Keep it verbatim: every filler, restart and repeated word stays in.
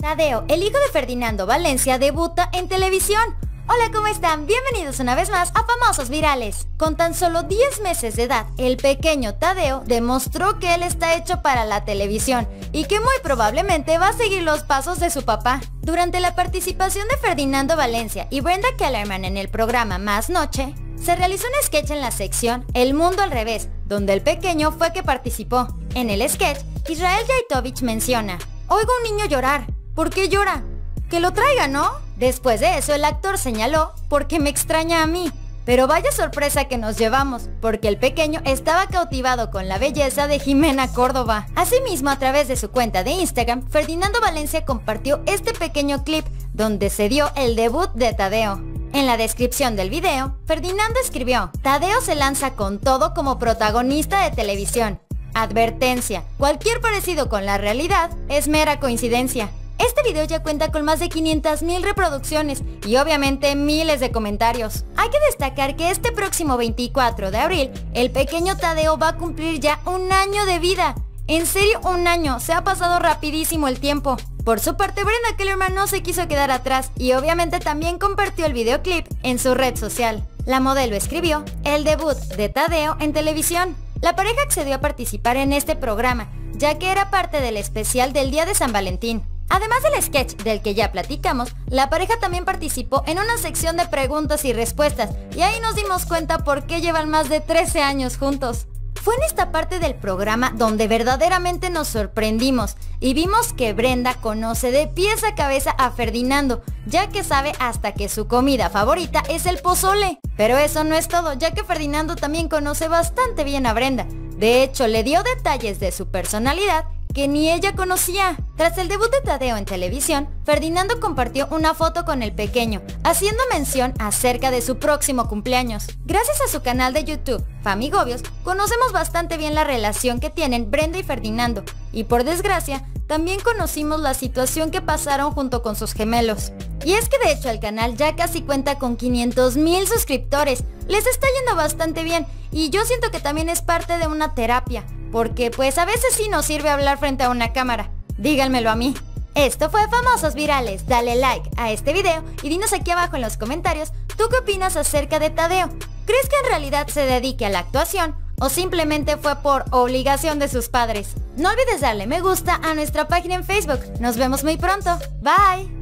Tadeo, el hijo de Ferdinando Valencia, debuta en televisión. Hola, ¿cómo están? Bienvenidos una vez más a Famosos Virales. Con tan solo diez meses de edad, el pequeño Tadeo demostró que él está hecho para la televisión y que muy probablemente va a seguir los pasos de su papá. Durante la participación de Ferdinando Valencia y Brenda Kellerman en el programa Más Noche, se realizó un sketch en la sección El Mundo al Revés, donde el pequeño fue que participó. En el sketch, Israel Yaitovich menciona: "Oigo a un niño llorar. ¿Por qué llora? Que lo traiga, ¿no?". Después de eso, el actor señaló: "Porque me extraña a mí". Pero vaya sorpresa que nos llevamos, porque el pequeño estaba cautivado con la belleza de Jimena Córdoba. Asimismo, a través de su cuenta de Instagram, Ferdinando Valencia compartió este pequeño clip donde se dio el debut de Tadeo. En la descripción del video, Ferdinando escribió: "Tadeo se lanza con todo como protagonista de televisión. Advertencia: cualquier parecido con la realidad es mera coincidencia". Este video ya cuenta con más de quinientas mil reproducciones y obviamente miles de comentarios. Hay que destacar que este próximo veinticuatro de abril, el pequeño Tadeo va a cumplir ya un año de vida. En serio, un año, se ha pasado rapidísimo el tiempo. Por su parte, Brenda Kellerman no se quiso quedar atrás y obviamente también compartió el videoclip en su red social. La modelo escribió: "El debut de Tadeo en televisión". La pareja accedió a participar en este programa, ya que era parte del especial del Día de San Valentín. Además del sketch del que ya platicamos, la pareja también participó en una sección de preguntas y respuestas, y ahí nos dimos cuenta por qué llevan más de trece años juntos. Fue en esta parte del programa donde verdaderamente nos sorprendimos y vimos que Brenda conoce de pies a cabeza a Ferdinando, ya que sabe hasta que su comida favorita es el pozole. Pero eso no es todo, ya que Ferdinando también conoce bastante bien a Brenda. De hecho, le dio detalles de su personalidad que ni ella conocía. Tras el debut de Tadeo en televisión, Ferdinando compartió una foto con el pequeño, haciendo mención acerca de su próximo cumpleaños. Gracias a su canal de YouTube, Famigobios, conocemos bastante bien la relación que tienen Brenda y Ferdinando, y por desgracia, también conocimos la situación que pasaron junto con sus gemelos. Y es que de hecho el canal ya casi cuenta con quinientos mil suscriptores, les está yendo bastante bien, y yo siento que también es parte de una terapia, porque pues a veces sí nos sirve hablar frente a una cámara. Díganmelo a mí. Esto fue Famosos Virales. Dale like a este video y dinos aquí abajo en los comentarios ¿tú qué opinas acerca de Tadeo? ¿Crees que en realidad se dedique a la actuación o simplemente fue por obligación de sus padres? No olvides darle me gusta a nuestra página en Facebook. Nos vemos muy pronto. Bye.